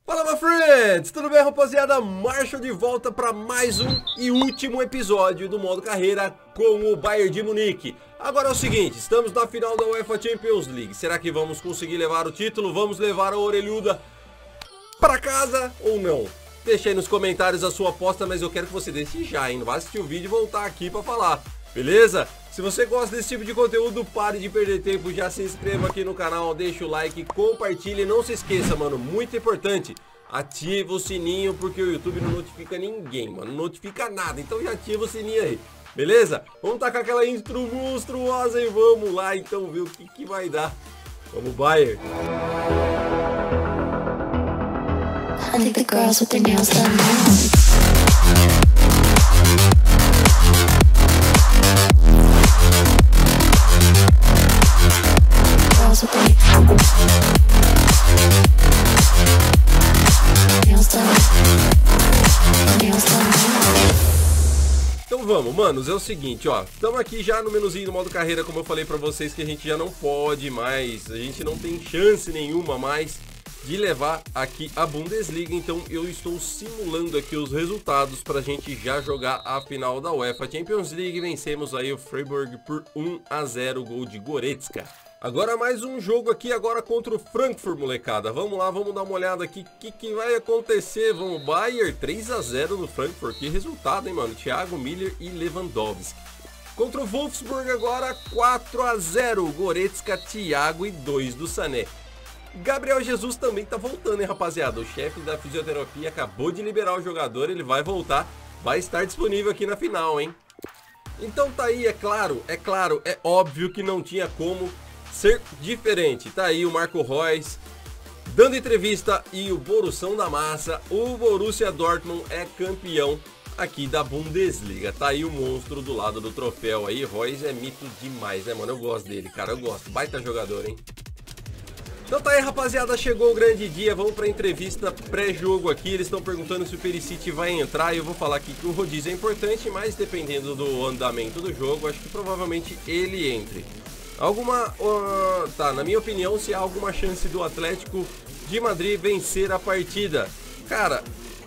Fala, my friends! Tudo bem, rapaziada? Marshall de volta para mais um e último episódio do modo carreira com o Bayern de Munique. Agora é o seguinte, estamos na final da UEFA Champions League. Será que vamos conseguir levar o título? Vamos levar a orelhuda para casa ou não? Deixa aí nos comentários a sua aposta, mas eu quero que você deixe já, hein? Não vai assistir o vídeo e voltar aqui para falar, beleza? Se você gosta desse tipo de conteúdo, pare de perder tempo, já se inscreva aqui no canal, deixa o like, compartilhe e não se esqueça, mano, muito importante, ativa o sininho porque o YouTube não notifica ninguém, mano, não notifica nada, então já ativa o sininho aí, beleza? Vamos tacar aquela intro monstruosa e vamos lá então ver o que vai dar. Vamos, Bayern! I think the girls with their nails done now. Então vamos, manos, é o seguinte, ó, estamos aqui já no menuzinho do modo carreira, como eu falei pra vocês que a gente já não pode mais, a gente não tem chance nenhuma mais de levar aqui a Bundesliga, então eu estou simulando aqui os resultados pra gente já jogar a final da UEFA Champions League. Vencemos aí o Freiburg por 1-0, gol de Goretzka. Agora mais um jogo aqui agora contra o Frankfurt, molecada. Vamos lá, vamos dar uma olhada aqui o que vai acontecer. Vamos, Bayern 3-0 no Frankfurt. Que resultado, hein, mano? Thiago Miller e Lewandowski. Contra o Wolfsburg agora 4-0. Goretzka, Thiago e 2 do Sané. Gabriel Jesus também tá voltando, hein, rapaziada. O chefe da fisioterapia acabou de liberar o jogador. Ele vai voltar, vai estar disponível aqui na final, hein. Então tá aí, é claro, é óbvio que não tinha como ser diferente. Tá aí o Marco Reus dando entrevista e o Borussão da massa. O Borussia Dortmund é campeão aqui da Bundesliga. Tá aí o monstro do lado do troféu aí. Reus é mito demais, né, mano? Eu gosto dele, cara, eu gosto. Baita jogador, hein? Então tá aí, rapaziada, chegou o grande dia, vamos pra entrevista pré-jogo aqui. Eles estão perguntando se o Perisic vai entrar e eu vou falar aqui que o rodízio é importante, mas dependendo do andamento do jogo, acho que provavelmente ele entre. Tá, na minha opinião, se há alguma chance do Atlético de Madrid vencer a partida. Cara,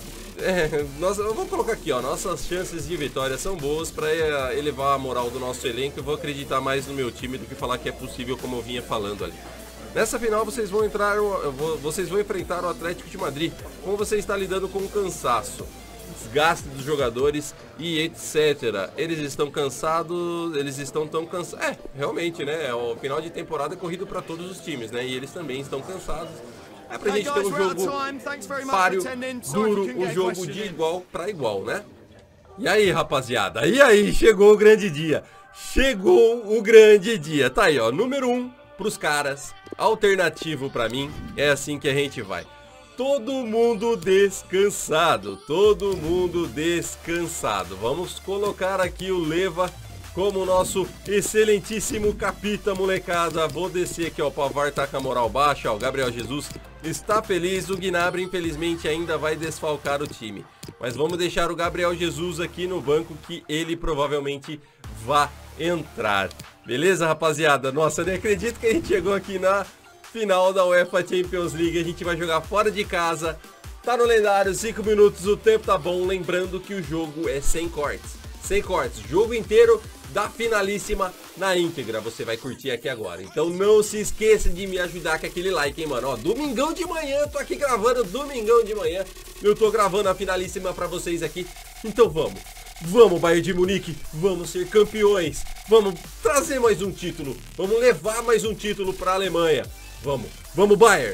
eu vou colocar aqui, ó, nossas chances de vitória são boas para elevar a moral do nosso elenco. Eu vou acreditar mais no meu time do que falar que é possível, como eu vinha falando ali. Nessa final vocês vão enfrentar o Atlético de Madrid. Como você está lidando com o cansaço, desgaste dos jogadores e etc. Eles estão cansados, eles estão tão cansados. Realmente, né? O final de temporada é corrido para todos os times, né? E eles também estão cansados. É pra gente ter um jogo páreo, duro, um jogo de igual para igual, né? E aí, rapaziada? E aí, chegou o grande dia. Chegou o grande dia. Tá aí, ó, número 1 pros caras. Alternativo pra mim, é assim que a gente vai. Todo mundo descansado, todo mundo descansado. Vamos colocar aqui o Leva como nosso excelentíssimo capita, molecada. Vou descer aqui, ó, o Pavard tá com a moral baixa, ó, o Gabriel Jesus está feliz. O Gnabry, infelizmente, ainda vai desfalcar o time. Mas vamos deixar o Gabriel Jesus aqui no banco, que ele provavelmente vai entrar. Beleza, rapaziada? Nossa, nem acredito que a gente chegou aqui na final da UEFA Champions League. A gente vai jogar fora de casa. Tá no lendário, 5 minutos, o tempo tá bom. Lembrando que o jogo é sem cortes. Sem cortes, jogo inteiro da finalíssima na íntegra. Você vai curtir aqui agora. Então não se esqueça de me ajudar com aquele like, hein, mano. Ó, domingão de manhã, tô aqui gravando, domingão de manhã. Eu tô gravando a finalíssima pra vocês aqui. Então vamos. Vamos, Bayern de Munique, vamos ser campeões, vamos trazer mais um título, vamos levar mais um título para a Alemanha, vamos Bayern!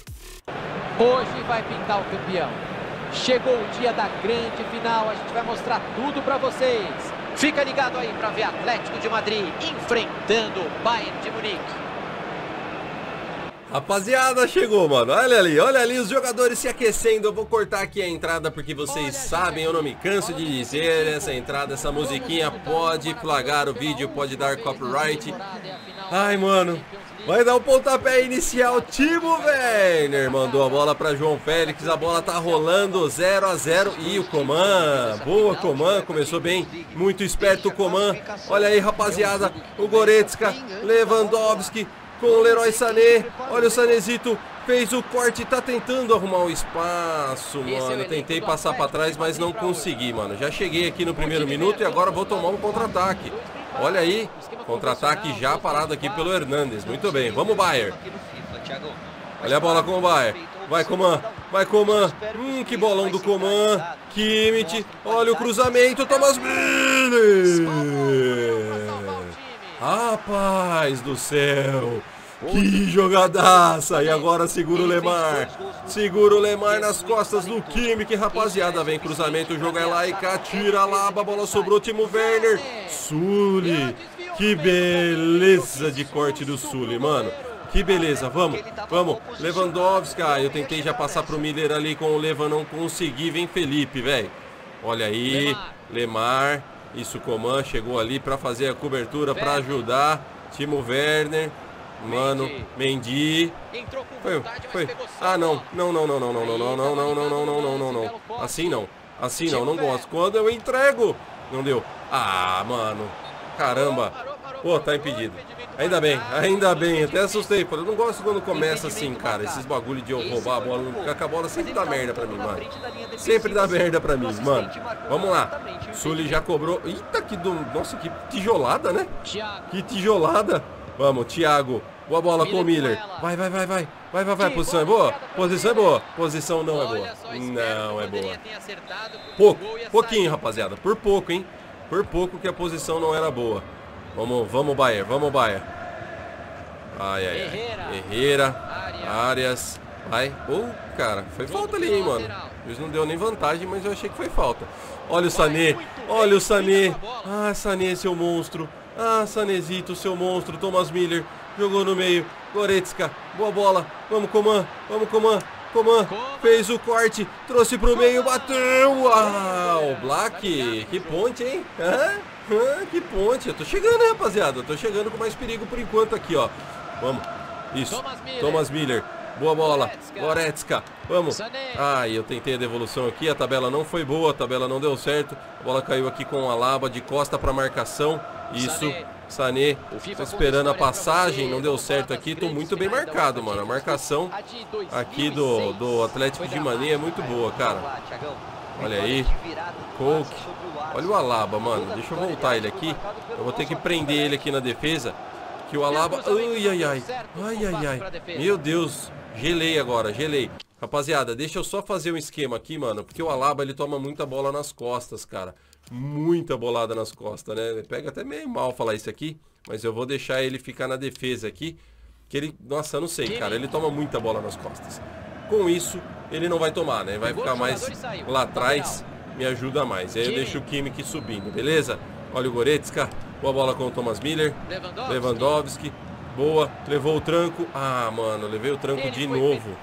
Hoje vai pintar o campeão, chegou o dia da grande final, a gente vai mostrar tudo para vocês. Fica ligado aí para ver Atlético de Madrid enfrentando o Bayern de Munique. Rapaziada, chegou, mano, olha ali os jogadores se aquecendo. Eu vou cortar aqui a entrada porque vocês sabem, eu não me canso de dizer, essa entrada, essa musiquinha pode flagar o vídeo, pode dar copyright. Ai, mano, vai dar o pontapé inicial. Timo Werner mandou a bola para João Félix, a bola tá rolando 0-0 e o Coman, boa Coman, começou bem, muito esperto o Coman. Olha aí, rapaziada, o Goretzka, Lewandowski com o Leroy Sané, olha o Sanezito Fez o corte, tá tentando arrumar o espaço, mano. Tentei passar pra trás, mas não consegui, mano. Já cheguei aqui no primeiro minuto e agora vou tomar um contra-ataque. Olha aí, contra-ataque já parado aqui pelo Hernandes. Muito bem, vamos Bayern. Olha a bola com o Bayern. Vai, Coman. Vai, Coman. Que bolão do Coman. Kimmich. Olha o cruzamento. Thomas Müller. Rapaz do céu. Que jogadaça. E agora segura o Lemar. Segura o Lemar nas costas do Kimmich, rapaziada. Vem cruzamento. O jogo é lá e cá. Tira a Laba. A bola sobrou. Timo Werner. Sully. Que beleza de corte do Sully, mano. Que beleza, vamos, vamos, Lewandowski, eu tentei já passar pro Miller ali com o Levan, não consegui, vem Felipe, velho. Olha aí, Lemar, isso, Coman chegou ali pra fazer a cobertura, pra ajudar, Timo Werner, mano, Mendy, foi, ah não, assim não, não gosto, quando eu entrego, não deu, ah, mano, caramba, pô, tá impedido. Ainda bem, até assustei, pô. Eu não gosto quando começa assim, cara, esses bagulho de eu roubar a bola, porque a bola sempre dá merda pra mim, mano. Sempre dá merda pra mim, mano. Vamos lá. Sully já cobrou. Eita, nossa, que tijolada, né? Que tijolada. Vamos, Thiago. Boa bola com o Miller. Vai. Posição é boa? Posição é boa. Posição não é boa. Não é boa. Pouquinho, rapaziada. Por pouco, hein? Por pouco que a posição não era boa. Vamos, Bayern, Ai. Herrera, Arias, vai. Cara, foi falta ali, hein, mano. Eles não deu nem vantagem, mas eu achei que foi falta. Olha o Sané, Ah, Sané, seu monstro. Ah, Sanezito, seu monstro. Thomas Müller, jogou no meio. Goretzka, boa bola. Vamos, Coman. Coman, fez o corte, trouxe pro meio, bateu. Ah, o Black, que ponte, hein? Que ponte, eu tô chegando, né, rapaziada? Eu tô chegando com mais perigo por enquanto aqui, ó. Vamos, isso, Thomas Müller, boa bola, Goretzka, vamos. Eu tentei a devolução aqui, a tabela não foi boa, a tabela não deu certo. A bola caiu aqui com a Laba de costa pra marcação, isso, Sané, tô esperando a passagem, não deu certo aqui, tô muito bem marcado, mano. A marcação aqui do Atlético de Madrid é muito boa, cara. Olha aí, Coke. Olha o Alaba, mano. Deixa eu voltar ele aqui. Eu vou ter que prender ele aqui na defesa. Que o Alaba... Ai. Meu Deus. Gelei agora, gelei. Rapaziada, deixa eu só fazer um esquema aqui, mano. Porque o Alaba, ele toma muita bola nas costas, cara. Muita bolada nas costas, né? Pega até meio mal falar isso aqui. Mas eu vou deixar ele ficar na defesa aqui. Que ele... Nossa, eu não sei, cara. Ele toma muita bola nas costas. Com isso, ele não vai tomar, né? Vai ficar mais lá atrás. Me ajuda mais. Aí eu deixo o Kimmich subindo, beleza? Olha o Goretzka. Boa bola com o Thomas Müller. Lewandowski. Boa. Levou o tranco. Ah, mano. Levei o tranco de novo.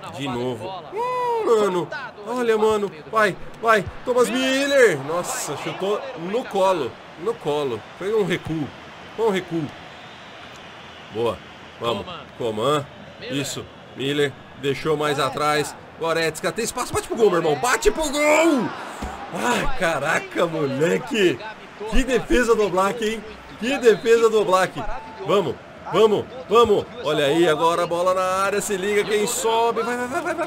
Mano. Olha, mano. Vai. Thomas Müller. Nossa, chutou no colo. Foi um recuo. Boa. Vamos. Coman. Isso. Müller. Deixou mais atrás. Goretzka, tem espaço, bate pro gol, meu irmão. Bate pro gol! Ai, caraca, moleque. Que defesa do Black, hein? Que defesa do Black. Vamos. Olha aí, agora a bola na área. Se liga quem sobe. Vai.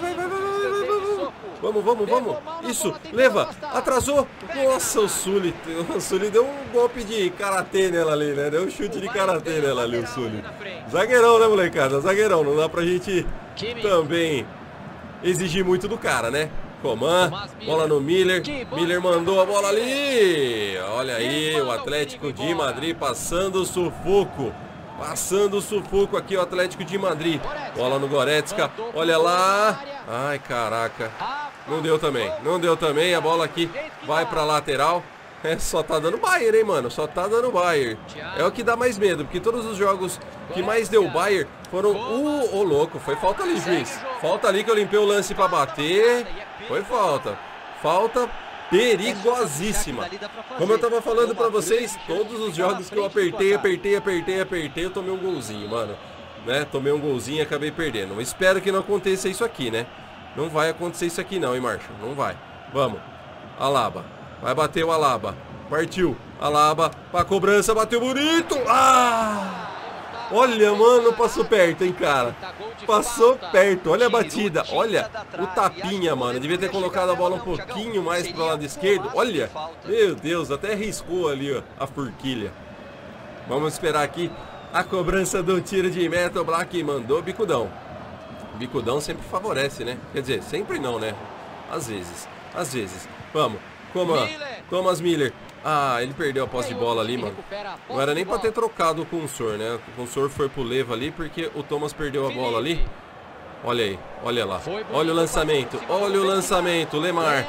Vamos. Isso, leva. Atrasou. Nossa, o Sully deu um golpe de karatê nela ali, né? Deu um chute de karatê nela ali, o Sully. Zagueirão, né, molecada? Zagueirão. Não dá pra gente também exigir muito do cara, né? Coman, bola no Miller. Miller mandou a bola ali. Olha aí, o Atlético de Madrid passando sufoco. Aqui o Atlético de Madrid. Bola no Goretzka. Olha lá. Ai, caraca. Não deu também. A bola aqui vai pra lateral. Só tá dando Bayern, hein, mano? Só tá dando Bayern. É o que dá mais medo, porque todos os jogos que mais deu Bayern foram... Ô, louco, foi falta ali, juiz. Falta ali que eu limpei o lance pra bater. Foi falta. Falta perigosíssima. Como eu tava falando pra vocês, todos os jogos que eu apertei, eu tomei um golzinho, mano. Né? Tomei um golzinho e acabei perdendo. Espero que não aconteça isso aqui, né? Não vai acontecer isso aqui não, hein, Marshall? Não vai. Vamos. Alaba. Vai bater o Alaba. Partiu. Alaba. Pra cobrança. Bateu bonito. Olha, mano, passou perto, hein, cara. Passou perto, olha a batida. Olha o tapinha, mano. Devia ter colocado a bola um pouquinho mais pro lado esquerdo. Olha, meu Deus, até riscou ali, ó, a forquilha. Vamos esperar aqui a cobrança do tiro de meta. O Black mandou bicudão. Bicudão sempre favorece, né? Quer dizer, sempre não, né? Às vezes, às vezes. Vamos, Coman, Thomas Miller. Ah, ele perdeu a posse de bola ali, mano. Não era nem pra ter trocado com o Sor, né? O Sor foi pro Leva ali porque o Thomas perdeu a bola ali. Olha aí, olha lá. Olha o lançamento, olha o lançamento, Lemar.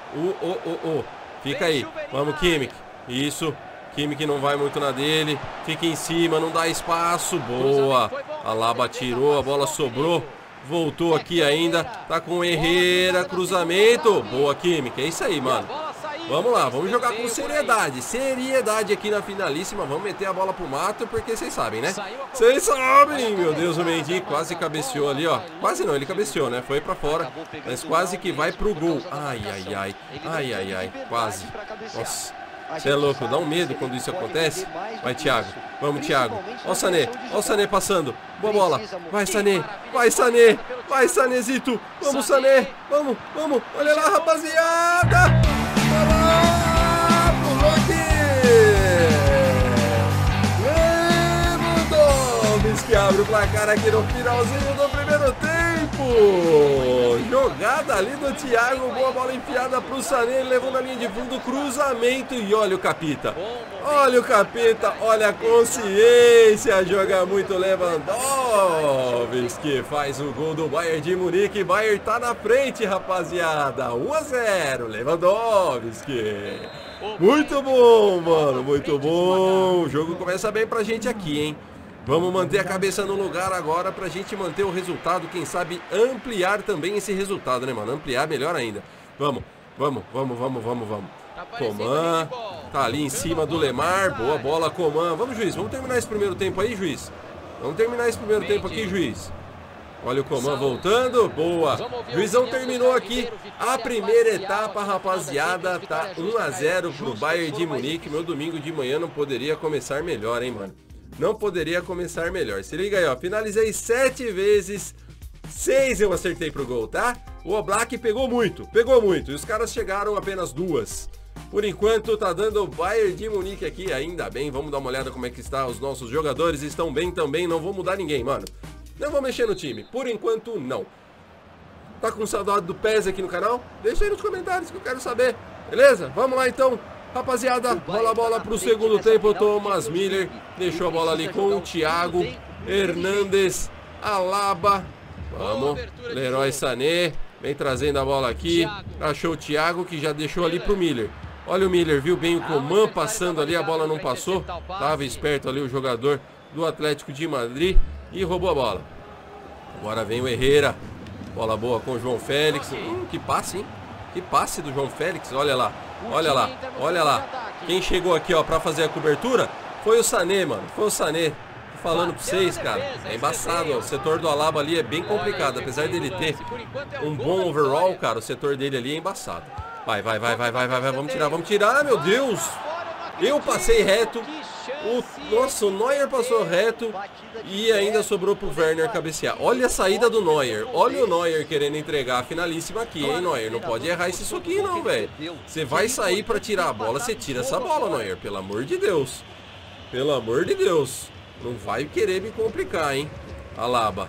Fica aí, vamos, Kimmich. Isso, Kimmich não vai muito na dele. Fica em cima, não dá espaço. Boa. Alaba tirou, a bola sobrou. Voltou aqui ainda. Tá com o Herrera, cruzamento. Boa, Kimmich, é isso aí, mano. Vamos lá, vamos jogar com seriedade. Seriedade aqui na finalíssima. Vamos meter a bola pro mato, porque vocês sabem, né? Vocês sabem, meu Deus, o Mendy quase cabeceou ali, ó. Quase não, ele cabeceou, né? Foi pra fora, mas quase que vai pro gol. Ai, ai, ai. Ai, ai, ai, quase. Nossa, você é louco, dá um medo quando isso acontece. Vai, Thiago, vamos, Thiago. Ó o Sané passando. Boa bola, vai, Sané. Vai, Sané. Vai, Sanezito. Vamos, Sané. Vamos, vamos. Olha lá, rapaziada. Pulou aqui! Lewandowski abre o placar aqui no finalzinho do primeiro tempo. Jogada ali do Thiago, boa bola enfiada pro Sané, ele levou na linha de fundo, cruzamento e olha o Capita. Olha o Capita, olha a consciência, joga muito Lewandowski, faz o gol do Bayern de Munique. Bayern tá na frente, rapaziada, 1-0, Lewandowski. Muito bom, mano, muito bom. O jogo começa bem pra gente aqui, hein. Vamos manter a cabeça no lugar agora pra gente manter o resultado, quem sabe ampliar também esse resultado, né, mano? Ampliar melhor ainda. Vamos, vamos, vamos, vamos, vamos, vamos. Coman, tá ali em cima do Lemar, boa bola, Coman. Vamos, juiz, vamos terminar esse primeiro tempo aí, juiz. Vamos terminar esse primeiro tempo aqui, juiz. Olha o Coman voltando, boa. Juizão terminou aqui a primeira etapa, rapaziada. Tá 1-0 pro Bayern de Munique. Meu domingo de manhã não poderia começar melhor, hein, mano? Não poderia começar melhor. Se liga aí, ó. Finalizei 7 vezes. 6 eu acertei pro gol, tá? O Oblak pegou muito. E os caras chegaram apenas 2. Por enquanto tá dando o Bayern de Munique aqui. Ainda bem, vamos dar uma olhada como é que está. Os nossos jogadores estão bem também. Não vou mudar ninguém, mano. Não vou mexer no time. Por enquanto, não. Tá com saudade do PES aqui no canal? Deixa aí nos comentários que eu quero saber. Beleza? Vamos lá então. Rapaziada, rola a bola pro segundo tempo. Thomas Miller deixou a bola ali com o Thiago. Hernandes, Alaba. Vamos, Leroy Sané. Vem trazendo a bola aqui. Achou o Thiago que já deixou ali pro Miller. Olha o Miller, viu bem o Coman passando ali. A bola não passou. Tava esperto ali o jogador do Atlético de Madrid e roubou a bola. Agora vem o Herrera. Bola boa com o João Félix. Que passe, hein? Que passe do João Félix, olha lá. Olha lá, olha lá. Quem chegou aqui, ó, pra fazer a cobertura foi o Sané, mano. Foi o Sané. Tô falando pra vocês, cara. É embaçado, ó. O setor do Alaba ali é bem complicado. Apesar dele ter um bom overall, cara, o setor dele ali é embaçado. Vai, vai, vai, vai, vai, vai, vai. Vamos tirar, meu Deus. Eu passei reto. Nossa, o Neuer passou reto e ainda sobrou pro Werner cabecear. Olha a saída do Neuer. Olha o Neuer querendo entregar a finalíssima aqui, hein, Neuer? Não pode errar esse soquinho não, velho. Você vai sair pra tirar a bola, você tira essa bola, Neuer. Pelo amor de Deus. Pelo amor de Deus. Não vai querer me complicar, hein. Alaba.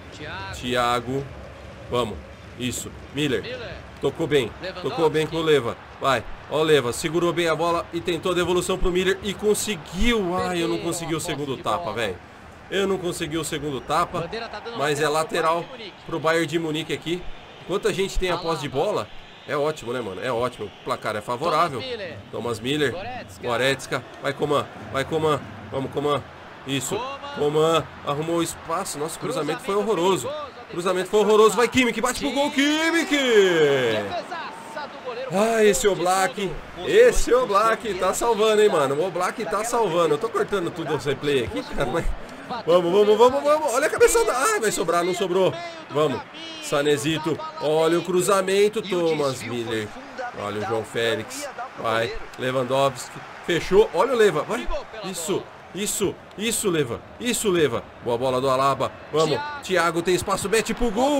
Thiago. Vamos. Isso. Miller. Tocou bem com o Leva. Vai, ó o Leva, segurou bem a bola e tentou a devolução pro Miller e conseguiu. Ai, eu não consegui o segundo tapa, velho. Eu não consegui o segundo tapa, mas é lateral pro Bayern de Munique aqui. Enquanto a gente tem a posse de bola, é ótimo, né, mano? É ótimo, o placar é favorável. Thomas Miller, Goretzka, vai Coman, vamos Coman. Isso, Coman arrumou o espaço. Nossa, o cruzamento foi horroroso. Vai Kimmich, bate pro gol, Kimmich! Ah, esse Oblak tá salvando, hein, mano. O Oblak tá salvando. Eu tô cortando tudo o replay aqui, cara, mas... Vamos. Olha a cabeçada. Ah, vai sobrar, não sobrou. Vamos. Sanezito. Olha o cruzamento. Thomas Miller. Olha o João Félix. Vai. Lewandowski. Fechou. Olha o Leva. Vai. Isso. Isso, Leva. Isso, Leva. Boa bola do Alaba. Vamos. Thiago tem espaço, mete pro gol.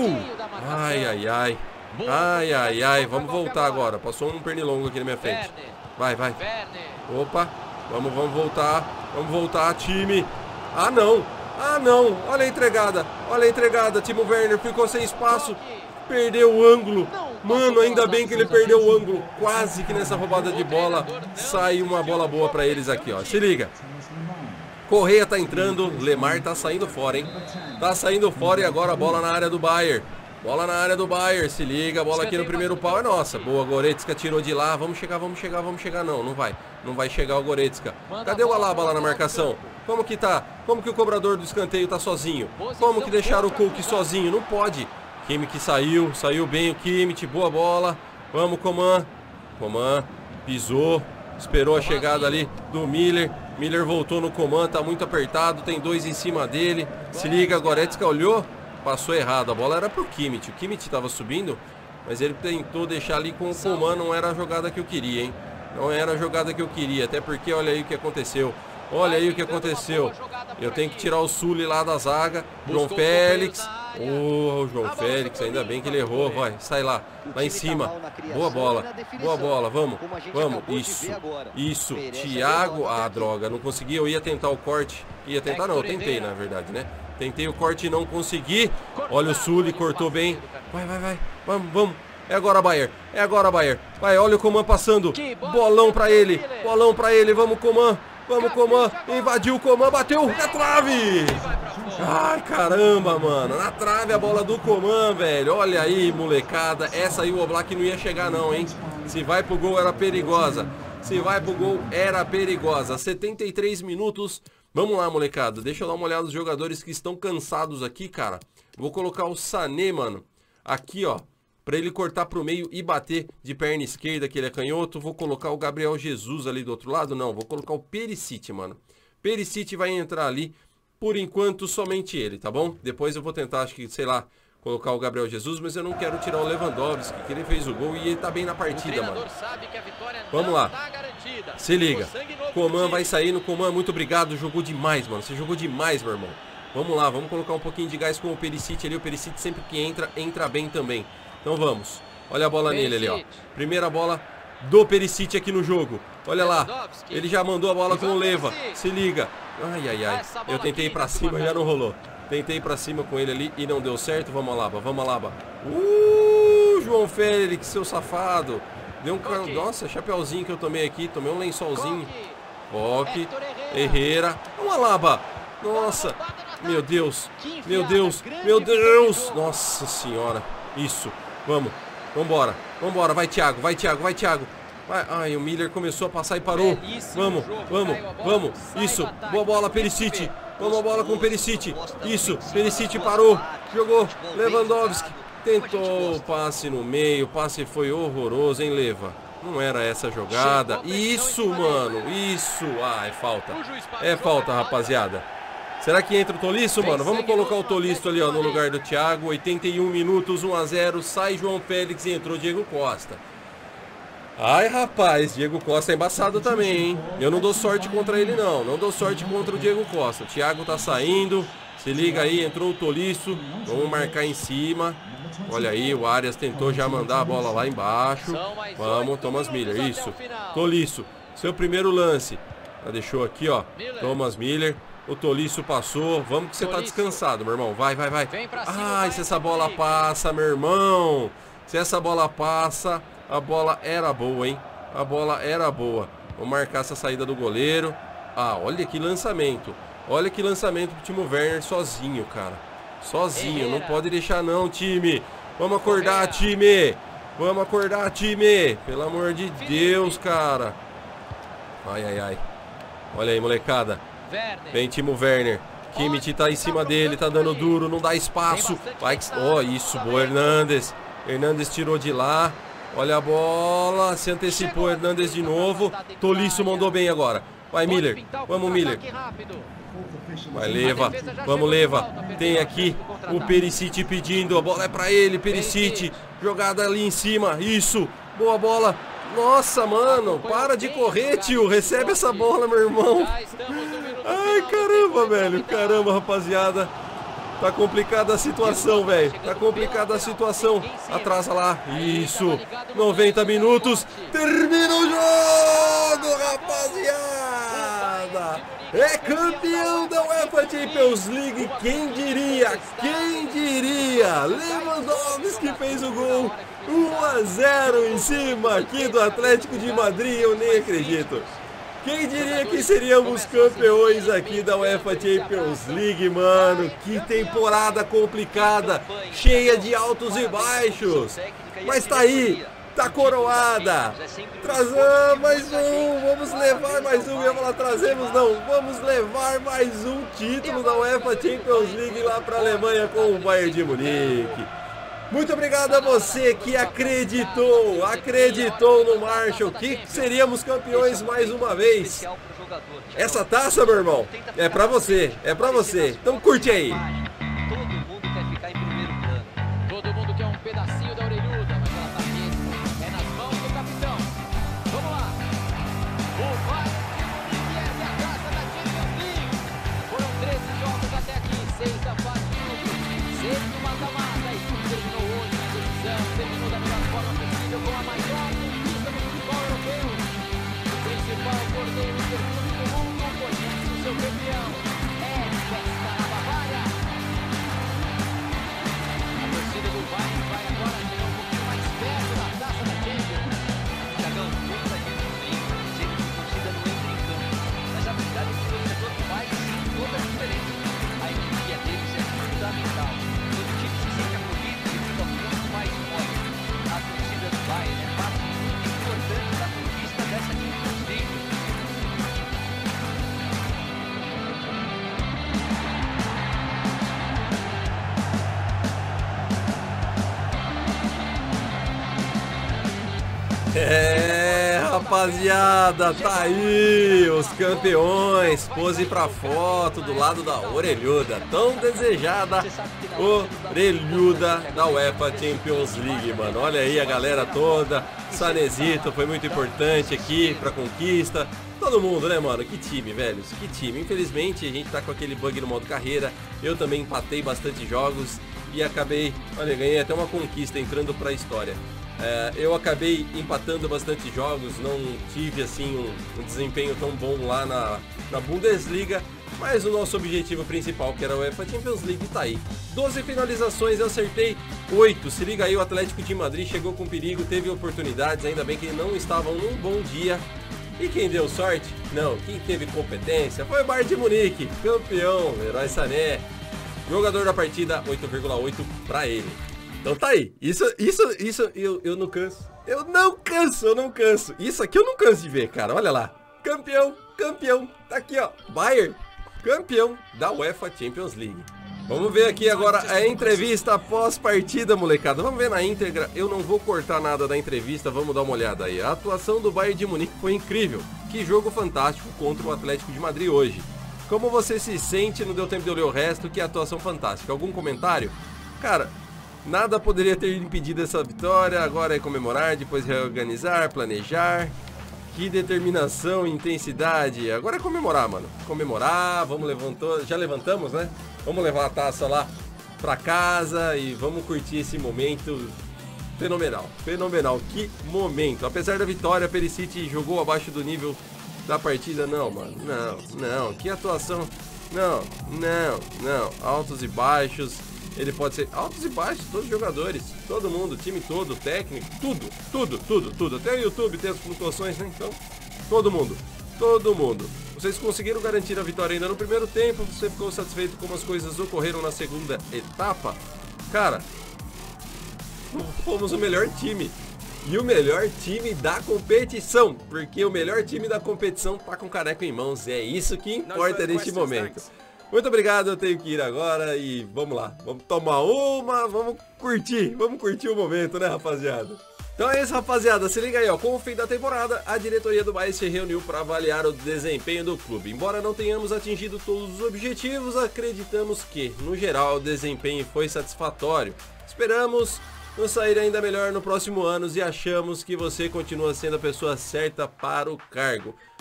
Ai. Vamos voltar agora. Passou um pernilongo aqui na minha frente. Vai. Opa. Vamos voltar. Vamos voltar, time. Ah, não. Olha a entregada. Timo Werner ficou sem espaço. Perdeu o ângulo. Mano, ainda bem que ele perdeu o ângulo. Quase que nessa roubada de bola sai uma bola boa pra eles aqui, ó. Se liga. Correia tá entrando. Lemar tá saindo fora, hein? Tá saindo fora e agora a bola na área do Bayern. Se liga, a bola aqui no primeiro pau é nossa. Boa, Goretzka tirou de lá. Vamos chegar. Não vai chegar o Goretzka. Cadê o Alaba lá na marcação? Como que tá? Como que o cobrador do escanteio tá sozinho? Como que deixaram o Cook sozinho? Não pode. Kimmich saiu bem o Kimmich, boa bola. Vamos, Coman, pisou, esperou a chegada ali do Miller. Miller voltou no Coman, tá muito apertado, tem 2 em cima dele. Se liga, Goretzka olhou, passou errado, a bola era pro Kimmich. O Kimmich tava subindo, mas ele tentou deixar ali com o Coman, não era a jogada que eu queria, hein? Não era a jogada que eu queria, até porque olha aí o que aconteceu. Eu tenho que tirar o Sully lá da zaga. João Félix. João Félix, ainda bem que ele errou. Vai, sai lá em cima. Boa bola, vamos. Isso, Thiago. Ah, droga, não consegui. Eu ia tentar o corte. Eu tentei na verdade, né? Tentei o corte e não consegui. Olha o Sully, cortou bem. Vai. Vamos. É agora, Bayern. Vai, olha o Coman passando. Bolão pra ele. Vamos, Coman. Invadiu o Coman, bateu na trave. Ai, caramba, mano. Na trave a bola do Coman, velho. Olha aí, molecada. Essa aí o Oblak não ia chegar não, hein. Se vai pro gol era perigosa. 73 minutos. Vamos lá, molecada. Deixa eu dar uma olhada nos jogadores que estão cansados aqui, cara. Vou colocar o Sané, mano, aqui, ó, pra ele cortar pro meio e bater de perna esquerda, que ele é canhoto. Vou colocar o Gabriel Jesus ali do outro lado. Não, vou colocar o Perisic, mano. Perisic vai entrar ali. Por enquanto, somente ele, tá bom? Depois eu vou tentar, acho que, sei lá, colocar o Gabriel Jesus. Mas eu não quero tirar o Lewandowski, que ele fez o gol e ele tá bem na partida, mano. Vamos lá. Se liga. Coman vai saindo. Coman, muito obrigado. Jogou demais, mano. Você jogou demais, meu irmão. Vamos lá, vamos colocar um pouquinho de gás com o Perisic ali. O Perisic sempre que entra bem também. Então vamos, olha a bola nele ali, ó. Primeira bola do Perisic aqui no jogo. Olha lá, ele já mandou a bola com o Leva. Se liga. Ai. Eu tentei ir pra cima, já não rolou. Tentei ir pra cima com ele ali e não deu certo. Vamos, Alaba. João Félix, seu safado. Deu um... Nossa, chapeuzinho que eu tomei aqui. Tomei um lençolzinho. Coque, Herrera. Vamos, Alaba. Nossa, meu Deus. Nossa senhora. Isso. Vambora. Vai, Thiago. Ai, o Miller começou a passar e parou. Vamos. Isso. Boa bola, Perisic. Vamos a bola com o Perisic. Isso. Perisic parou. Jogou. Lewandowski. Tentou. Passe no meio. O passe foi horroroso, hein, Leva? Não era essa jogada. Isso, mano. Isso. Ah, é falta, rapaziada. Será que entra o Tolisso, mano? Vamos colocar o Tolisso ali, ó, no lugar do Thiago. 81 minutos, 1 a 0. Sai João Félix e entrou Diego Costa. Ai, rapaz, Diego Costa é embaçado também, hein? Eu não dou sorte contra ele, não. Não dou sorte contra o Diego Costa. O Thiago tá saindo. Se liga aí, entrou o Tolisso. Vamos marcar em cima. Olha aí, o Arias tentou já mandar a bola lá embaixo. Vamos, Thomas Miller, isso. Tolisso, seu primeiro lance. Já deixou aqui, ó. Thomas Miller. O Tolisso passou. Vamos que você tá descansado, meu irmão. Vai. Ai, se essa bola passa, meu irmão. Se essa bola passa, a bola era boa, hein? A bola era boa. Vamos marcar essa saída do goleiro. Ah, olha que lançamento. Olha que lançamento pro Timo Werner sozinho, cara. Sozinho. Não pode deixar não, time. Vamos acordar, time. Pelo amor de Deus, cara. Ai. Olha aí, molecada. Vem Timo Werner. Kimmich tá em cima dele, tá dando duro, não dá espaço. Vai, ó, isso, boa, Hernandes. Hernandes tirou de lá. Olha a bola, se antecipou Hernandes de novo. Tolisso mandou bem agora. Vai, Miller. Vamos, Miller. Vai, Leva. Vamos, Leva. Tem aqui o Perisic pedindo. A bola é pra ele, Perisic. Jogada ali em cima. Isso. Boa bola. Nossa, mano. Para de correr, tio. Recebe essa bola, meu irmão. Ai, Ai, caramba, velho. Caramba, rapaziada. Tá complicada a situação, velho. Tá complicada a situação. Atrasa lá. Isso. 90 minutos. Termina o jogo, rapaziada. É campeão da UEFA Champions League. Quem diria? Quem diria? Lewandowski fez o gol. 1-0 em cima aqui do Atlético de Madrid. Eu nem acredito. Quem diria que seríamos campeões aqui da UEFA Champions League, mano? Que temporada complicada, cheia de altos e baixos. Mas tá aí, tá coroada. Trazamos mais um, vamos levar mais um. Eu ia falar, trazemos não, vamos levar mais um título da UEFA Champions League lá pra Alemanha com o Bayern de Munique. Muito obrigado a você que acreditou no Marshall, que seríamos campeões mais uma vez. Essa taça, meu irmão, é pra você, é pra você. Então curte aí. Todo mundo quer ficar em primeiro plano. Todo mundo quer um pedacinho da orelhuda, mas ela tá mesmo. É nas mãos do capitão. Vamos lá. O Bayern de Munique é a taça da Champions League. Foram 13 jogos até aqui, 6 da fase de grupo, 6 do mata-mata e tudo terminou hoje na decisão. Terminou da melhor forma possível com a maior conquista do futebol europeu. O principal cordeiro interclube do mundo conhece o seu campeão. É festa na Bavária. A torcida do Bayern vai agora chegar um pouquinho mais perto da taça da Champions. Thiagão, muita gente vem dizendo que a torcida não entra em campo. Mas a verdade é que o torcedor do Bayern sente toda a diferença. A energia deles é fundamental. Quando o time se sente acolhido, ele fica muito mais forte. A torcida do Bayern é parte muito importante da conquista dessa Champions League. É, rapaziada, tá aí os campeões. Pose pra foto do lado da orelhuda, tão desejada orelhuda da UEFA Champions League, mano. Olha aí a galera toda. Sanezito foi muito importante aqui pra conquista. Todo mundo, né, mano? Que time, velho, que time. Infelizmente a gente tá com aquele bug no modo carreira. Eu também empatei bastante jogos e acabei, olha, ganhei até uma conquista entrando pra história. Eu acabei empatando bastante jogos, não tive assim um desempenho tão bom lá na Bundesliga, mas o nosso objetivo principal, que era a UEFA Champions League, tá aí. 12 finalizações, eu acertei 8, se liga aí, o Atlético de Madrid chegou com perigo, teve oportunidades, ainda bem que não estavam num bom dia. E quem deu sorte? Não, quem teve competência foi o Bayern de Munique, campeão, Leroy Sané, jogador da partida, 8,8 pra ele. Então tá aí, isso eu não canso. Eu não canso. Isso aqui eu não canso de ver, cara, olha lá. Campeão, tá aqui ó, Bayern, campeão da UEFA Champions League. Vamos ver aqui agora a entrevista após partida, molecada. Vamos ver na íntegra, eu não vou cortar nada da entrevista, vamos dar uma olhada aí. A atuação do Bayern de Munique foi incrível. Que jogo fantástico contra o Atlético de Madrid hoje. Como você se sente? Não deu tempo de eu ler o resto, que atuação fantástica. Algum comentário? Cara, nada poderia ter impedido essa vitória, agora é comemorar, depois reorganizar, planejar. Que determinação, intensidade, agora é comemorar, mano. Comemorar, vamos levantar, já levantamos, né? Vamos levar a taça lá pra casa e vamos curtir esse momento fenomenal, fenomenal. Que momento, apesar da vitória, Perisic jogou abaixo do nível da partida, não, mano, não, que atuação, não, altos e baixos. Ele pode ser altos e baixos, todos os jogadores, todo mundo, time todo, técnico, tudo. Até o YouTube tem as pontuações, né? Então, todo mundo. Vocês conseguiram garantir a vitória ainda no primeiro tempo, você ficou satisfeito como as coisas ocorreram na segunda etapa? Cara, fomos o melhor time. E o melhor time da competição, porque o melhor time da competição tá com o caneco em mãos, é isso que importa neste momento. Muito obrigado, eu tenho que ir agora e vamos lá, vamos tomar uma, vamos curtir o momento, né, rapaziada? Então é isso, rapaziada, se liga aí, ó, com o fim da temporada, a diretoria do Bayern se reuniu para avaliar o desempenho do clube. Embora não tenhamos atingido todos os objetivos, acreditamos que, no geral, o desempenho foi satisfatório. Esperamos nos sair ainda melhor no próximo ano e achamos que você continua sendo a pessoa certa para o cargo.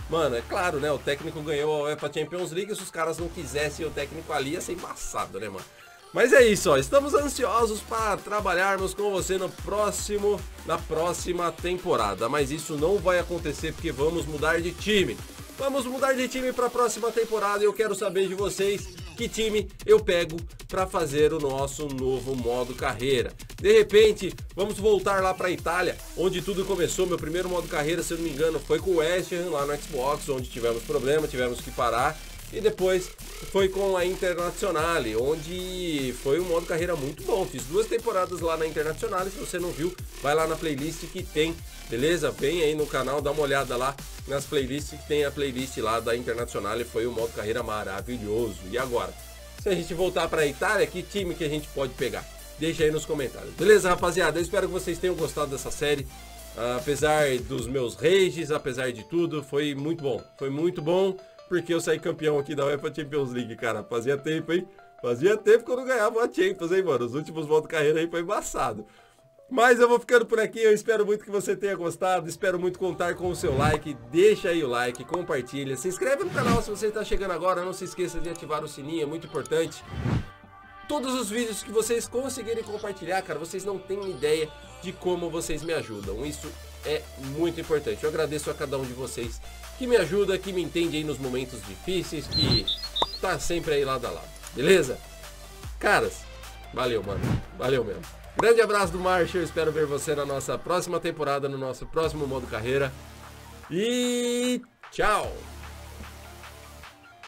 Mano, é claro, né? O técnico ganhou a UEFA Champions League. Se os caras não quisessem o técnico ali, ia ser embaçado, né, mano? Mas é isso, ó. Estamos ansiosos para trabalharmos com você na próxima temporada. Mas isso não vai acontecer porque vamos mudar de time. Vamos mudar de time para a próxima temporada e eu quero saber de vocês que time eu pego para fazer o nosso novo modo carreira. De repente, vamos voltar lá para a Itália, onde tudo começou. Meu primeiro modo carreira, se eu não me engano, foi com o West Ham lá no Xbox, onde tivemos problema, tivemos que parar. E depois foi com a Internazionale, onde foi um modo carreira muito bom. Fiz 2 temporadas lá na Internazionale. Se você não viu, vai lá na playlist que tem, beleza? Vem aí no canal, dá uma olhada lá nas playlists, que tem a playlist lá da Internazionale. Foi um modo carreira maravilhoso. E agora, se a gente voltar para a Itália, que time que a gente pode pegar? Deixa aí nos comentários. Beleza, rapaziada? Eu espero que vocês tenham gostado dessa série. Apesar dos meus rages, apesar de tudo, foi muito bom. Foi muito bom. Porque eu saí campeão aqui da UEFA Champions League, cara. Fazia tempo, hein? Fazia tempo que eu não ganhava a Champions, hein, mano? Os últimos modos de carreira aí foi embaçado. Mas eu vou ficando por aqui. Eu espero muito que você tenha gostado. Espero muito contar com o seu like. Deixa aí o like, compartilha. Se inscreve no canal se você está chegando agora. Não se esqueça de ativar o sininho, é muito importante. Todos os vídeos que vocês conseguirem compartilhar, cara, vocês não têm ideia de como vocês me ajudam. Isso é muito importante. Eu agradeço a cada um de vocês que me ajuda, que me entende aí nos momentos difíceis, que tá sempre aí lado a lado, beleza? Caras, valeu, mano, valeu mesmo. Grande abraço do Marshall, espero ver você na nossa próxima temporada, no nosso próximo modo carreira. E tchau!